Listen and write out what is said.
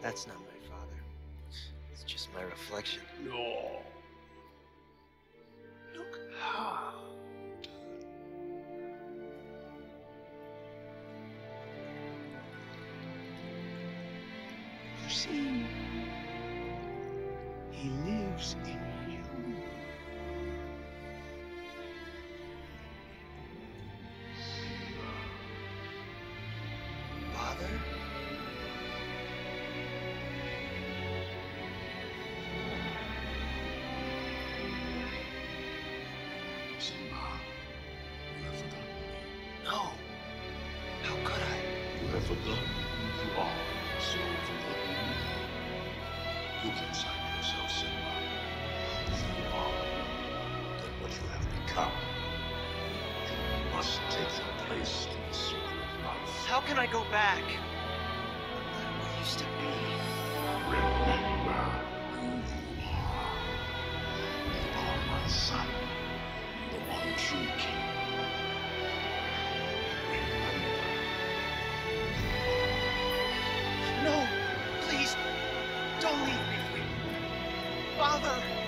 That's not my father. It's just my reflection. No. Look hard. You see, he lives in you. Father? Simba, you have forgotten me. No. How could I? You have forgotten who you are, so forgotten me. Look inside yourself, Simba. You are more than what you have become. You must take your place in the circle of life. How can I go back? I'm not who I used to be. Remember who you are. You are my son, the one true king. No! Please! Don't leave me! Father!